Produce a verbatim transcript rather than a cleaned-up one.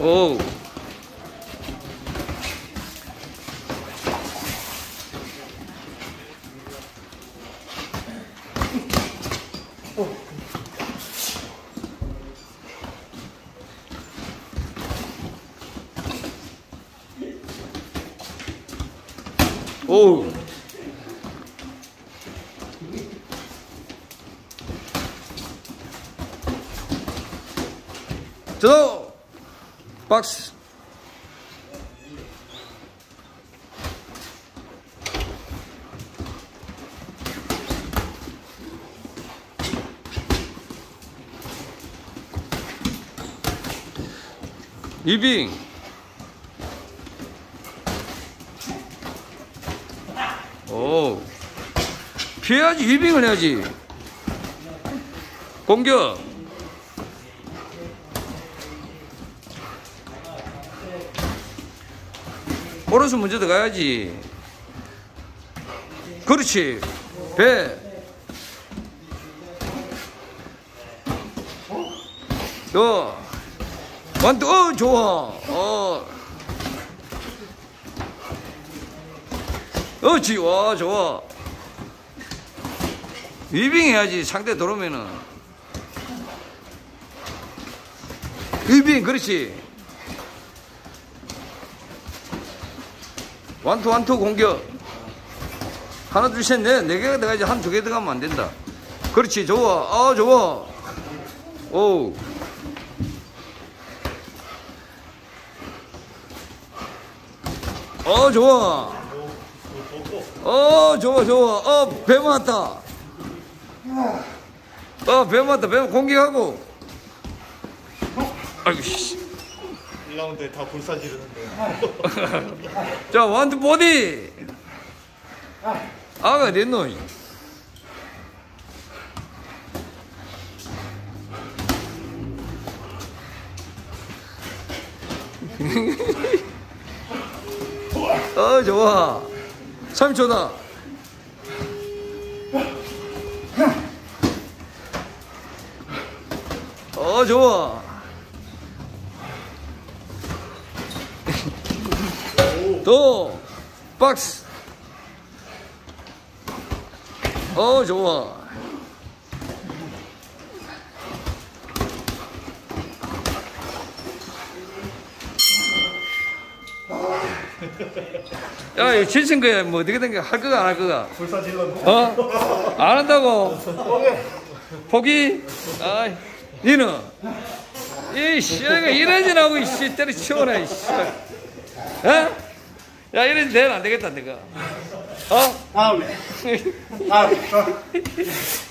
오. 오. 저 박스. 이빙. 오. 피해야지. 이빙을 해야지. 공격. 오른손 먼저 들어가야지. 그렇지. 배. 요. 완도. 어, 좋아. 어. 어지. 와, 좋아. 위빙 해야지. 상대 들어오면은. 위빙, 그렇지. 완투, 완투 공격. 하나, 둘, 셋, 넷. 네 개가 들어가야지. 한 두 개 들어가면 안 된다. 그렇지. 좋아. 아, 좋아. 오. 어, 좋아. 어, 좋아, 좋아. 어, 배 맞았다. 어, 배 맞았다. 배 공격하고. 아이고, 씨. 일 라운드에 다 불사 지르는데. 자, 원투 보디. 아가 됐노. 어, 좋아. 삼 초다. 어, 좋아. 또 박스. 어, 좋아. 야, 이거 지친 거야. 뭐 어떻게 된 거야? 할 거가 안 할 거가? 불사 질렀네. 어? 안 한다고? 포기? 아이, 니는? 이 씨가 이러지 나고 이씨 때려 치워라 이씨. 어? 야, 이러지 내일 안 되겠다 내가. 어? 다음에. 다음에.